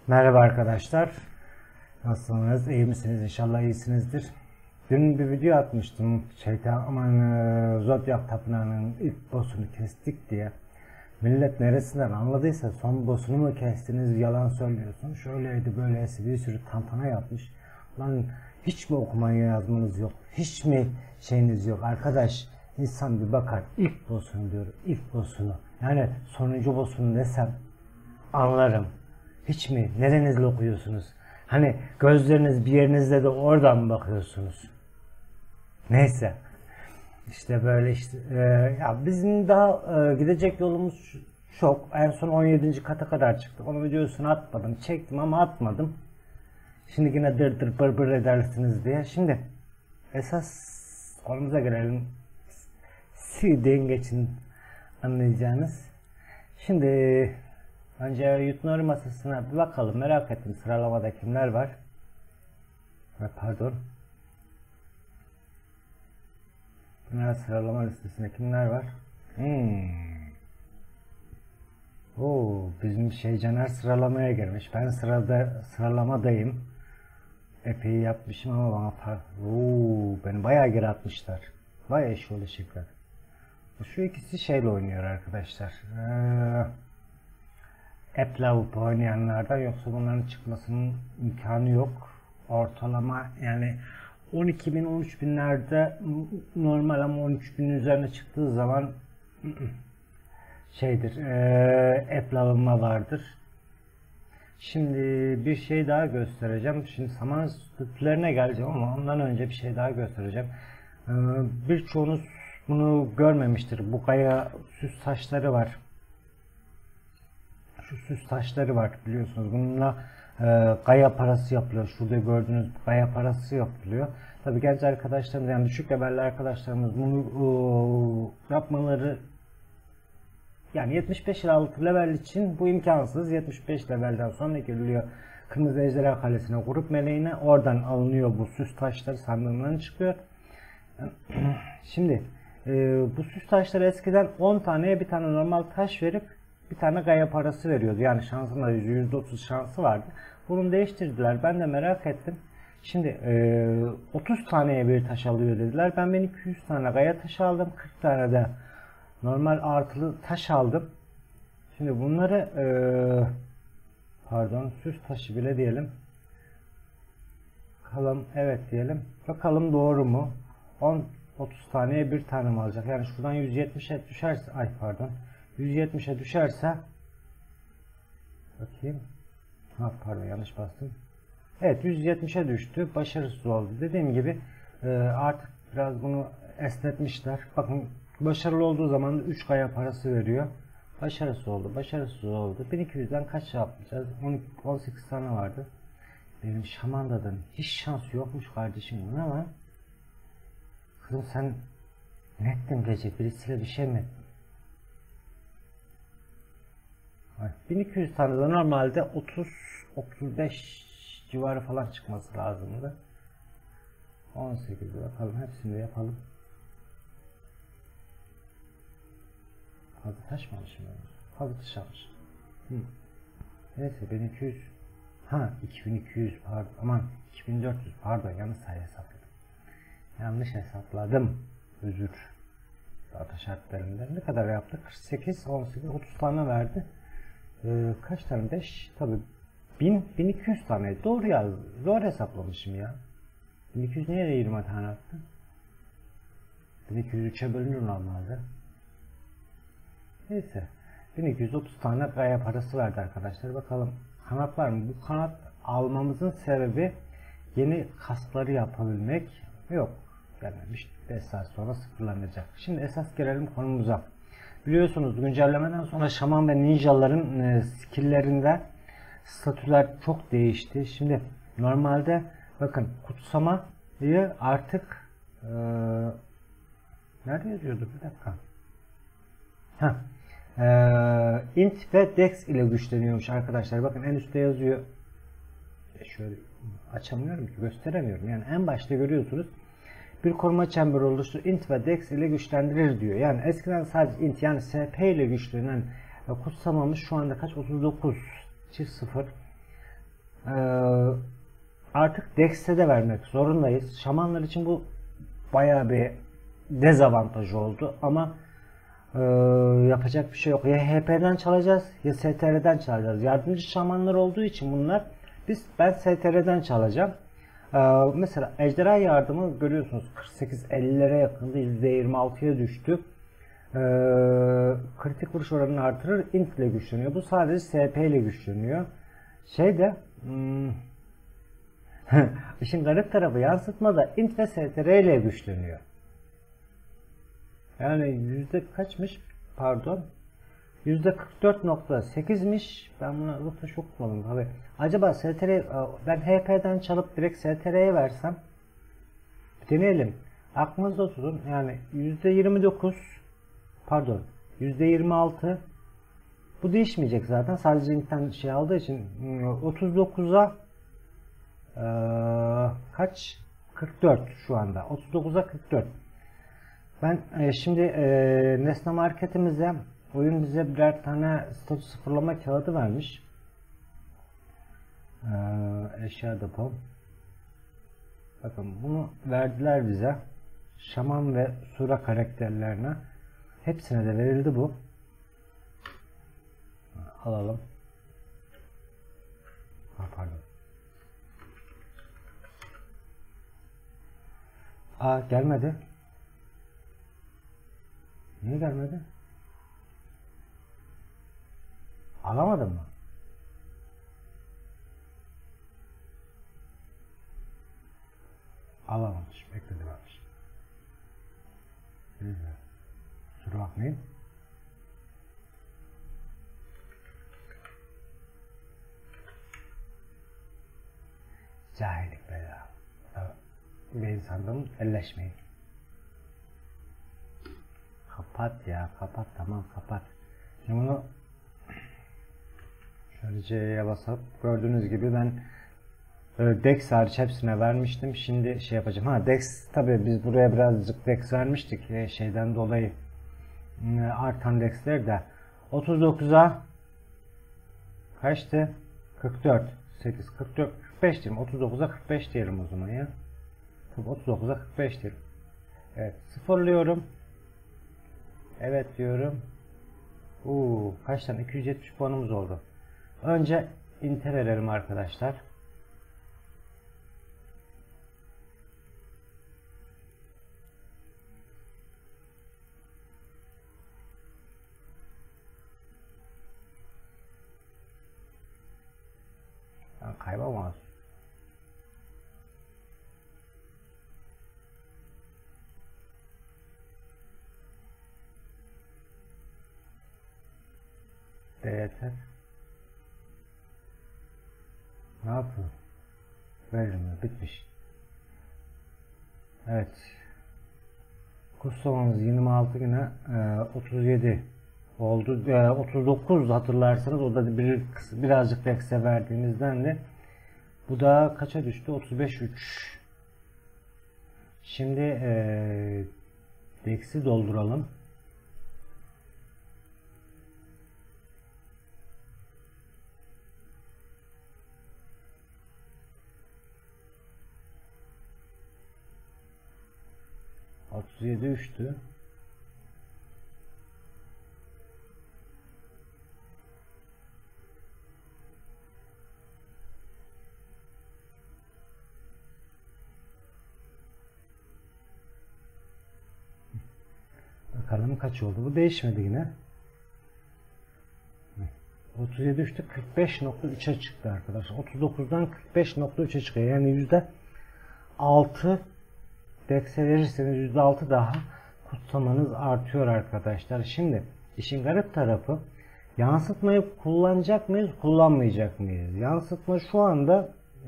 Merhaba arkadaşlar. Nasılsınız? İyi misiniz? İnşallah iyisinizdir. Dün bir video atmıştım. Zodyak Tapınağı'nın ilk boss'unu kestik diye. Millet neresinden anladıysa son boss'unu mu kestiniz, yalan söylüyorsun. Şöyleydi böyleyse bir sürü tantana yapmış. Lan hiç mi okumayı yazmanız yok? Hiç mi şeyiniz yok? Arkadaş insan bir bakar. İlk boss'unu diyor. İlk boss'unu. Yani sonuncu boss'unu desem anlarım. Hiç mi? Nerenizle okuyorsunuz? Hani gözleriniz bir yerinizde de oradan mı bakıyorsunuz? Neyse. İşte böyle işte. Ya bizim daha gidecek yolumuz çok. En son 17. kata kadar çıktık. Onun videosunu atmadım. Çektim ama atmadım. Şimdi yine dır bır bır edersiniz diye. Şimdi esas konumuza gelelim. Sildiğin geçin anlayacağınız. Şimdi önce Yutnori masasına bir bakalım. Merak ettim sıralamada kimler var. Pardon. Bunlar sıralama listesinde kimler var? Bizim Caner sıralamaya girmiş. Ben sıralamadayım. Epey yapmışım ama bana beni bayağı geri atmışlar. Bayağı şöyle şıklar. Şu ikisi şeyle oynuyor arkadaşlar. App'le oynayanlardan, yoksa bunların çıkmasının imkanı yok. Ortalama yani 12.000 13.000'lerde normal, ama 13.000'in üzerine çıktığı zaman şeydir, App'le alınma vardır. Şimdi bir şey daha göstereceğim. Şimdi saman sütlerine geleceğim ama ondan önce bir şey daha göstereceğim. Birçoğunuz bunu görmemiştir. Bu kaya süs taşları var. Şu süs taşları var biliyorsunuz. Bununla kaya parası yapılıyor. Şurada gördüğünüz kaya parası yapılıyor. Tabii genç arkadaşlarımız, yani düşük levelli arkadaşlarımız bunu yapmaları, yani 75 altı level için bu imkansız. 75 levelden sonra giriliyor Kırmızı Ejderha Kalesi'ne, grup meleğine, oradan alınıyor bu süs taşları, sandığından çıkıyor. Şimdi bu süs taşları eskiden 10 taneye bir tane normal taş verip bir tane gaya parası veriyordu. Yani şansında %30 şansı vardı. Bunu değiştirdiler. Ben de merak ettim. Şimdi 30 taneye bir taş alıyor dediler. Ben 200 tane gaya taş aldım. 40 tane de normal artılı taş aldım. Şimdi bunları süs taşı bile diyelim. Bakalım, evet diyelim. Bakalım doğru mu? 30 taneye bir tane mi alacak? Yani şuradan 170'e düşerse, 170'e düşerse, bakayım. Yanlış bastım. Evet, 170'e düştü. Başarısız oldu. Dediğim gibi artık biraz bunu esnetmişler. Bakın, başarılı olduğu zaman da 3 kaya parası veriyor. Başarısız oldu. 1200'den kaç yapacağız? 18 tane vardı. Benim Şamanda'dan hiç şans yokmuş kardeşim. Ne lan? Kızım sen ne ettin gece? Birisiyle bir şey mi ettin? 1200 tane de normalde 30-35 civarı falan çıkması lazımdı. 18'de bakalım, hepsini de yapalım. Fazla taş mı almışım ben? Fazla taş almışım. Neyse 1200. 2200 pardon. Aman 2400 pardon, yanlış sayı hesapladım. Yanlış hesapladım. Özür. Data şartlarında. Ne kadar yaptık? 48, 18, 30 tane verdi. Kaç tane? 5 tabi 1200 tane. Doğru ya. Zor hesaplamışım ya. 1200 niye 20 tane attı? 1203'e bölünür normalde. Neyse. 1230 tane gaya parası verdi arkadaşlar. Bakalım kanat var mı? Bu kanat almamızın sebebi yeni kaskları yapabilmek. Yok. Gelmemiş. 5 saat sonra sıfırlanacak. Şimdi esas gelelim konumuza. Biliyorsunuz güncellemeden sonra şaman ve ninjaların skilllerinde statüler çok değişti. Şimdi normalde bakın kutsamayı artık nerede yazıyordu? Bir dakika. Int ve Dex ile güçleniyormuş arkadaşlar. Bakın en üstte yazıyor. Şöyle açamıyorum ki, gösteremiyorum. Yani en başta görüyorsunuz. Bir koruma çemberi oluştur. Int ve Dex ile güçlendirir diyor. Yani eskiden sadece int, yani SP ile güçlenen kutsamamız şu anda kaç? 39 çift 0. artık Dex'e de vermek zorundayız. Şamanlar için bu bayağı bir dezavantaj oldu ama yapacak bir şey yok. Ya HP'den çalacağız ya STR'den çalacağız. Yardımcı şamanlar olduğu için bunlar ben STR'den çalacağım. Mesela ejderha yardımı görüyorsunuz 48-50'lere yakındı, %26'ya düştü. Kritik vuruş oranını artırır, int ile güçleniyor. Bu sadece SP ile güçleniyor. İşin garip tarafı yansıtmada int ve STR ile güçleniyor. Yani yüzde kaçmış? Pardon. %44.8'miş. Ben buna nokta çok kullandım tabi. Acaba ben HP'den çalıp direkt STR'ye versem, deneyelim. Aklınızda tutun. Yani %29, pardon, %26. Bu değişmeyecek zaten. Sadece internet şey aldığı için 39'a kaç? 44 şu anda. 39'a 44. Ben şimdi nesne marketimize oyun bize birer tane statü sıfırlama kağıdı vermiş. Eşya depo. Bakın bunu verdiler bize. Şaman ve Sura karakterlerine. Hepsine de verildi bu. Alalım. Pardon. Gelmedi. Niye gelmedi? Alamadın mı? Alamamış. Bekledi varmış. Kusura bakmayın. Cahillik bela. Benim sandım elleşmeyin. Kapat ya, kapat, tamam kapat. Şimdi bunu şöyle C'ye basıp gördüğünüz gibi ben Dex hariç hepsine vermiştim. Şimdi şey yapacağım. Dex tabi biz buraya birazcık Dex vermiştik şeyden dolayı artan Dex'ler de 39'a kaçtı? 44, 8, 44, 45 diyelim. 39'a 45 diyelim o zaman ya. 39'a 45 diyelim. Evet, sıfırlıyorum. Evet diyorum. Kaç tane? 270 puanımız oldu. Önce Int'e verelim arkadaşlar. Kaybolmaz. Yeter. Ne yapıyor? Verilmiyor. Bitmiş. Evet. Kutsamamız 26 güne 37 oldu. 39 hatırlarsanız o da birazcık Dex'e verdiğimizden de bu da kaça düştü? 35-3. Şimdi Dex'i dolduralım. düştü. Bakalım kaç oldu. Bu değişmedi yine. 37 düştü. 45.3'e çıktı arkadaşlar. 39'dan 45.3'e çıkıyor. Yani %6 Dex'e verirseniz %6 daha kutsamanız artıyor arkadaşlar. Şimdi işin garip tarafı yansıtmayı kullanacak mıyız, kullanmayacak mıyız? Yansıtma şu anda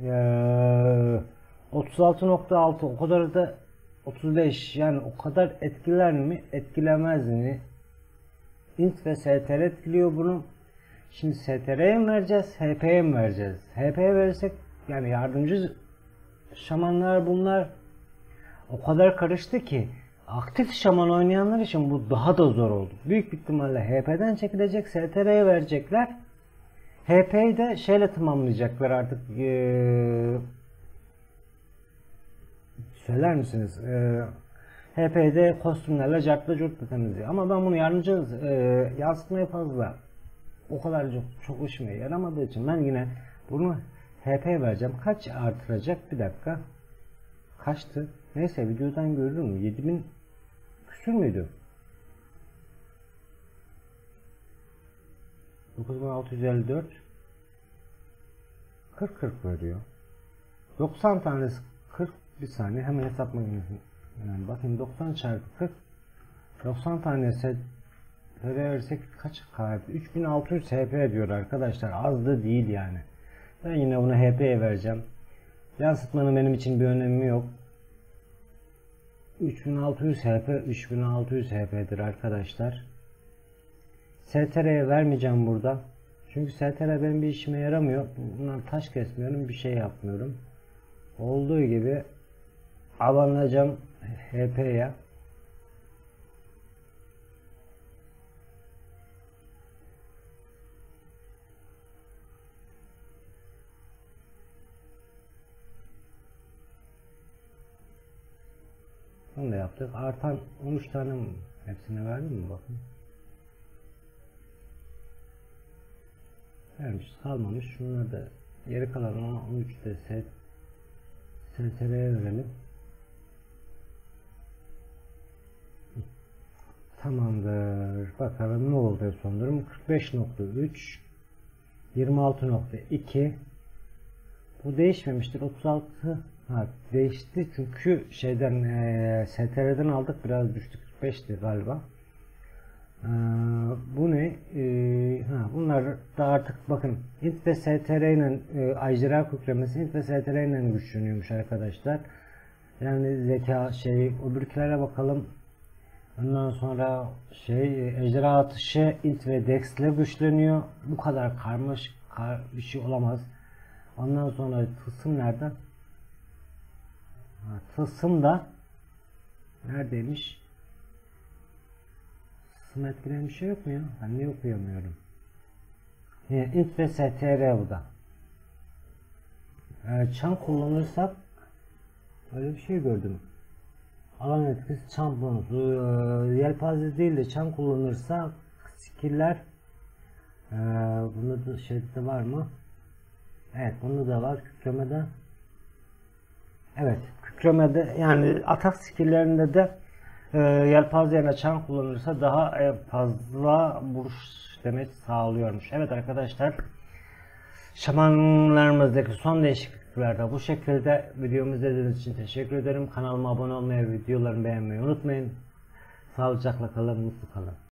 36.6 o kadar da 35 yani o kadar etkiler mi, etkilemez mi? Int ve STR etkiliyor bunu. Şimdi STR'ye mi vereceğiz, HP'ye mi vereceğiz? HP'ye verirsek yani yardımcı şamanlar bunlar o kadar karıştı ki aktif şaman oynayanlar için bu daha da zor oldu. Büyük bir ihtimalle HP'den çekilecek, STR'ye verecekler. HP'yi de şeyle tamamlayacaklar artık. Söyler misiniz? HP'de kostümlerle cartla curtla temizliyor. Ama ben bunu yardımcı yansıtmaya fazla o kadar çok işime yaramadığı için ben yine bunu HP vereceğim. Kaç artıracak? Bir dakika. Kaçtı? Neyse videodan gördün mü? 7000 küsür müydü? 9654 40 veriyor. 90 tanesi 40, bir saniye hemen hesap makinesine yani bakayım, 90 çarpı 40 90 tanesi versek kaç kayıp? 3600 HP diyor arkadaşlar, az da değil yani. Ben yine bunu HP'ye vereceğim. Yansıtmanın benim için bir önemi yok. 3600 HP 3600 HP'dir arkadaşlar. STR'ye vermeyeceğim burada. Çünkü STR benim bir işime yaramıyor. Bundan taş kesmiyorum, bir şey yapmıyorum. Olduğu gibi abanacağım HP'ye. Bunu da yaptık. Artan 13 tane mi? Hepsine verdim mi bakın. Vermiş, kalmamış. Şunları da geri kalan 13'te STR'ye verelim. Tamamdır. Bakalım ne oldu son durum. 45.3 26.2 bu değişmemiştir. 36 değişti çünkü şeyden STR'den aldık, biraz düştü. 45'ti galiba. Bu ne? Bunlar da artık bakın int ve str ile ejderha kükremesi int ve str ile güçleniyormuş arkadaşlar. Yani zeka öbürkülere bakalım. Ondan sonra ejderha atışı int ve dex ile güçleniyor. Bu kadar karmaşık bir şey olamaz. Ondan sonra tılsım nerede? Tılsım da neredeymiş? Tılsım etkileyen bir şey yok mu ya? Ben niye okuyamıyorum? Int ve str bu da. Çan kullanırsak öyle bir şey gördüm. Alan etkisi çan bonusu. Yelpaze değil de çan kullanırsa skiller bunda da şeyde var mı? Evet, bunda da var. Kükremede. Evet, kükremede yani atak skillerinde de yelpaze yerine çan kullanırsa daha fazla vuruş demek sağlıyormuş. Evet arkadaşlar, şamanlarımızdaki son değişikliklerde bu şekilde. Videomu izlediğiniz için teşekkür ederim. Kanalıma abone olmayı, videolarımı beğenmeyi unutmayın. Sağlıcakla kalın, mutlu kalın.